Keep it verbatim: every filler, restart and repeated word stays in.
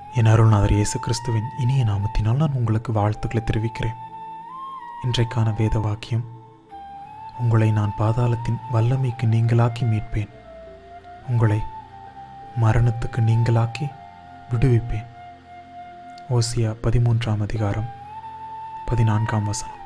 என் அருள்நாதர் இயேசு கிறிஸ்துவின் இனிய நாமத்தினால் நான் உங்களுக்கு வாழ்த்துக்களை தெரிவிக்கிறேன். இன்றைக்கான வேத வாக்கியம், உங்களை நான் பாதாளத்தின் வல்லமைக்கு நீங்களாக்கி மீட்பேன், உங்களை மரணத்துக்கு நீங்களாக்கி விடுவிப்பேன். ஓசியா பதிமூன்றாம் அதிகாரம் பதினான்காம் வசனம்.